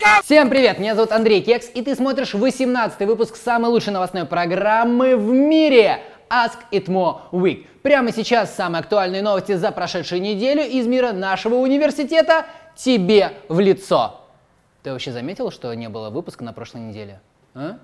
Всем привет, меня зовут Андрей Кекс, и ты смотришь 18-й выпуск самой лучшей новостной программы в мире Ask ITMO Week. Прямо сейчас самые актуальные новости за прошедшую неделю из мира нашего университета тебе в лицо. Ты вообще заметил, что не было выпуска на прошлой неделе? А?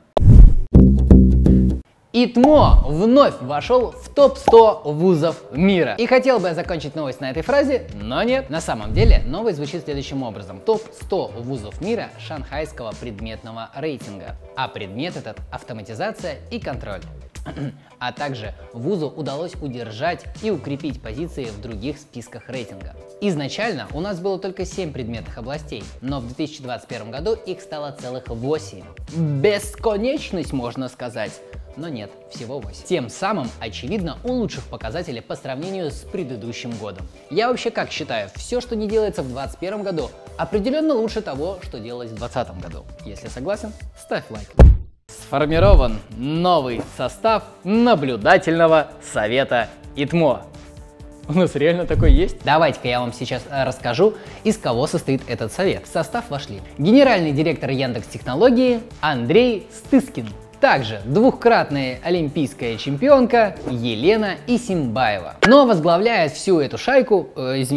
ITMO вновь вошел в топ-100 вузов мира. И хотел бы я закончить новость на этой фразе, но нет. На самом деле новость звучит следующим образом. Топ-100 вузов мира шанхайского предметного рейтинга. А предмет этот — автоматизация и контроль. А также вузу удалось удержать и укрепить позиции в других списках рейтинга. Изначально у нас было только 7 предметных областей, но в 2021 году их стало целых 8. Бесконечность, можно сказать. Но нет, всего 8. Тем самым, очевидно, улучшив показатели по сравнению с предыдущим годом. Я вообще как считаю, все, что не делается в 2021 году, определенно лучше того, что делалось в 2020 году. Если согласен, ставь лайк. Сформирован новый состав наблюдательного совета ITMO. У нас реально такой есть? Давайте-ка я вам сейчас расскажу, из кого состоит этот совет. В состав вошли генеральный директор Яндекс.Технологии Андрей Стыскин. Также двухкратная олимпийская чемпионка Елена Исимбаева. Но возглавляет всю эту шайку,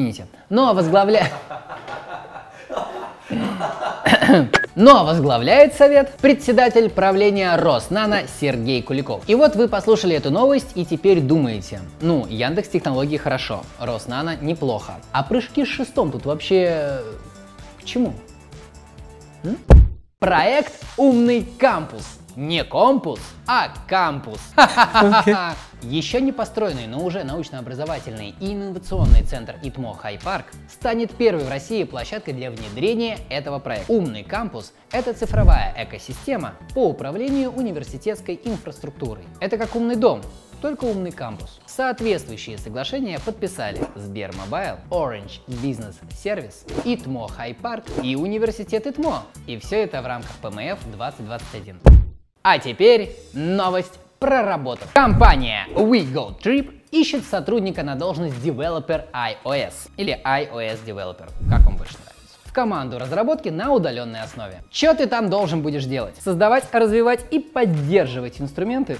Но возглавляет совет председатель правления Роснано Сергей Куликов. И вот вы послушали эту новость и теперь думаете, ну, Яндекс.Технологии хорошо, Роснано неплохо. А прыжки с шестом тут вообще к чему? Проект «Умный кампус». Не компус, а кампус. Еще не построенный, но уже научно-образовательный и инновационный центр ITMO Хай-Парк станет первой в России площадкой для внедрения этого проекта. Умный кампус — это цифровая экосистема по управлению университетской инфраструктурой. Это как умный дом, только умный кампус. Соответствующие соглашения подписали Сбермобайл, Orange Business Service, ITMO Хай-Парк и Университет ITMO. И все это в рамках ПМФ 2021. А теперь новость про работу. Компания WeGoTrip ищет сотрудника на должность Developer iOS или iOS Developer, как вам больше нравится, в команду разработки на удаленной основе. Что ты там должен будешь делать? Создавать, развивать и поддерживать инструменты,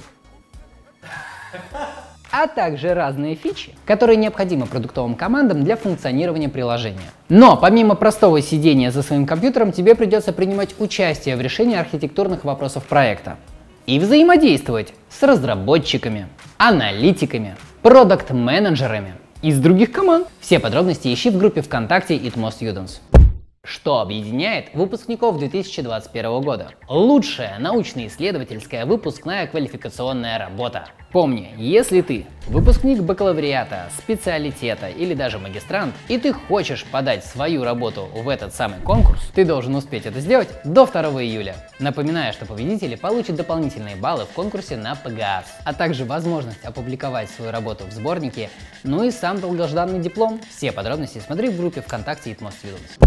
а также разные фичи, которые необходимы продуктовым командам для функционирования приложения. Но помимо простого сидения за своим компьютером, тебе придется принимать участие в решении архитектурных вопросов проекта и взаимодействовать с разработчиками, аналитиками, продакт-менеджерами из других команд. Все подробности ищи в группе ВКонтакте ITMO Students. Что объединяет выпускников 2021 года? Лучшая научно-исследовательская выпускная квалификационная работа. Помни, если ты выпускник бакалавриата, специалитета или даже магистрант, и ты хочешь подать свою работу в этот самый конкурс, ты должен успеть это сделать до 2 июля. Напоминаю, что победители получат дополнительные баллы в конкурсе на ПГАС, а также возможность опубликовать свою работу в сборнике, ну и сам долгожданный диплом. Все подробности смотри в группе ВКонтакте ITMO Students.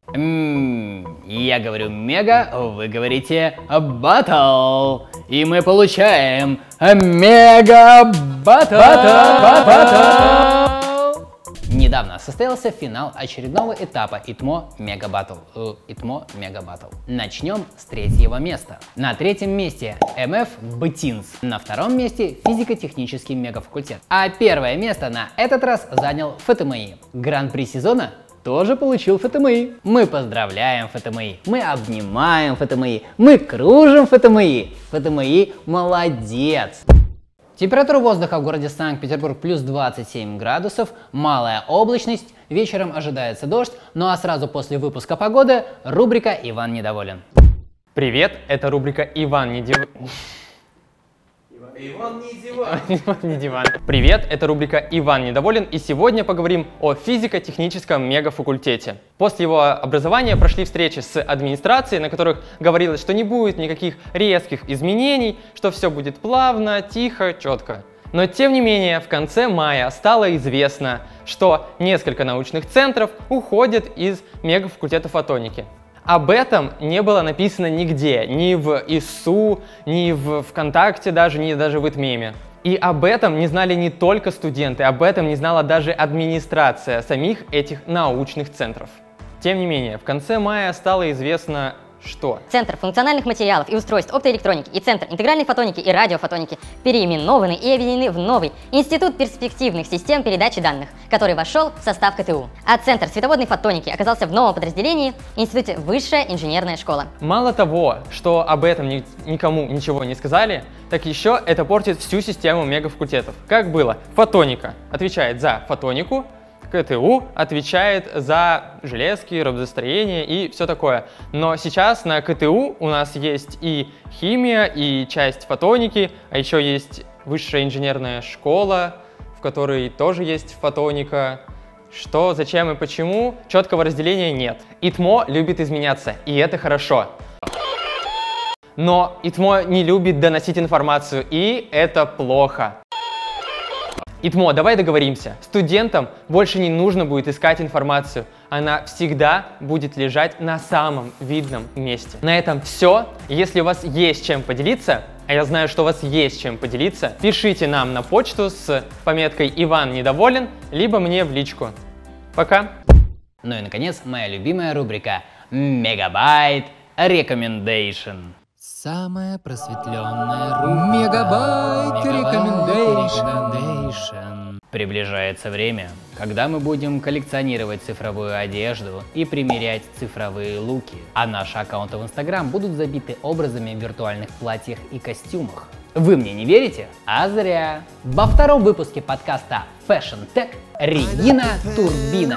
Я говорю мега, вы говорите батл. И мы получаем мега батл. Недавно состоялся финал очередного этапа ITMO Мега Батл. Начнем с 3-го места. На 3-м месте МФ БТИНС. На 2-м месте физико-технический мегафакультет. А 1-е место на этот раз занял ФТМИ. Гран-при сезона тоже получил ФТМИ. Мы поздравляем ФТМИ, мы обнимаем ФТМИ, мы кружим ФТМИ. ФТМИ молодец! Температура воздуха в городе Санкт-Петербург плюс 27 градусов, малая облачность, вечером ожидается дождь, ну а сразу после выпуска погоды рубрика «Иван недоволен». Привет, это рубрика «Иван не диван». Привет, это рубрика «Иван недоволен», и сегодня поговорим о физико-техническом мегафакультете. После его образования прошли встречи с администрацией, на которых говорилось, что не будет никаких резких изменений, что все будет плавно, тихо, четко. Но тем не менее, в конце мая стало известно, что несколько научных центров уходят из мегафакультета фотоники. Об этом не было написано нигде, ни в ИСУ, ни в ВКонтакте, ни даже в ИТМЕМе. И об этом не знали не только студенты, об этом не знала даже администрация самих этих научных центров. Тем не менее, в конце мая стало известно Что? Центр функциональных материалов и устройств оптоэлектроники и Центр интегральной фотоники и радиофотоники переименованы и объединены в новый Институт перспективных систем передачи данных, который вошел в состав КТУ. А Центр световодной фотоники оказался в новом подразделении Институте Высшая инженерная школа. Мало того, что об этом никому ничего не сказали, так еще это портит всю систему мегафакультетов. Как было? Фотоника отвечает за фотонику, КТУ отвечает за железки, роботостроение и все такое. Но сейчас на КТУ у нас есть и химия, и часть фотоники, а еще есть высшая инженерная школа, в которой тоже есть фотоника. Что, зачем и почему, четкого разделения нет. ИТМО любит изменяться, и это хорошо. Но ИТМО не любит доносить информацию, и это плохо. ИТМО, давай договоримся. Студентам больше не нужно будет искать информацию. Она всегда будет лежать на самом видном месте. На этом все. Если у вас есть чем поделиться, а я знаю, что у вас есть чем поделиться, пишите нам на почту с пометкой «Иван недоволен», либо мне в личку. Пока. Ну и наконец, моя любимая рубрика Мегабайт Recommendation. Самая просветленная рубрика Мегабайт Recommendation. Приближается время, когда мы будем коллекционировать цифровую одежду и примерять цифровые луки, а наши аккаунты в Instagram будут забиты образами в виртуальных платьях и костюмах. Вы мне не верите? А зря. Во втором выпуске подкаста Fashion Tech Регина Турбина,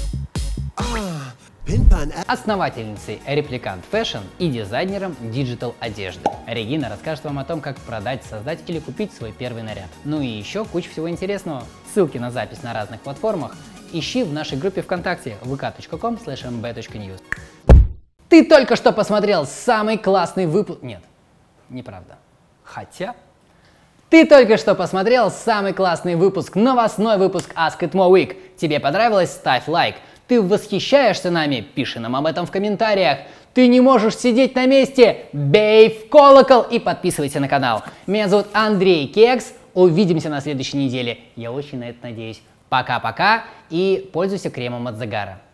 основательницей Replicant Fashion и дизайнером диджитал одежды. Регина расскажет вам о том, как продать, создать или купить свой первый наряд. Ну и еще куча всего интересного. Ссылки на запись на разных платформах ищи в нашей группе ВКонтакте vk.com/mb.news. Ты только что посмотрел самый классный выпуск... Нет, неправда. Хотя... Ты только что посмотрел самый классный выпуск, новостной выпуск Ask Itmo Week. Тебе понравилось? Ставь лайк. Ты восхищаешься нами? Пиши нам об этом в комментариях. Ты не можешь сидеть на месте? Бей в колокол и подписывайся на канал. Меня зовут Андрей Кекс. Увидимся на следующей неделе. Я очень на это надеюсь. Пока-пока и пользуйся кремом от загара.